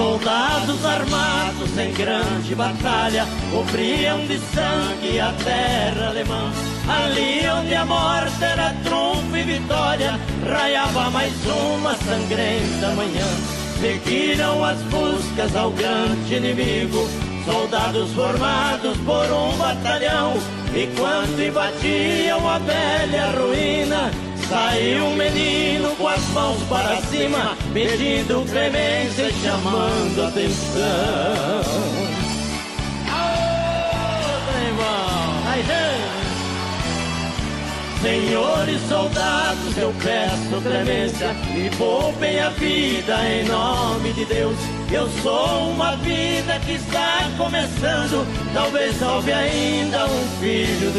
Soldados armados em grande batalha cobriam de sangue a terra alemã. Ali onde a morte era trunfo e vitória, raiava mais uma sangrenta manhã. Seguiram as buscas ao grande inimigo, soldados formados por um batalhão. E quando invadiam a velha ruína, saiu um menino com as mãos para cima, pedindo clemência e chamando atenção. Senhores soldados, eu peço clemência, me poupem a vida em nome de Deus. Eu sou uma vida que está começando, talvez salve ainda um filho do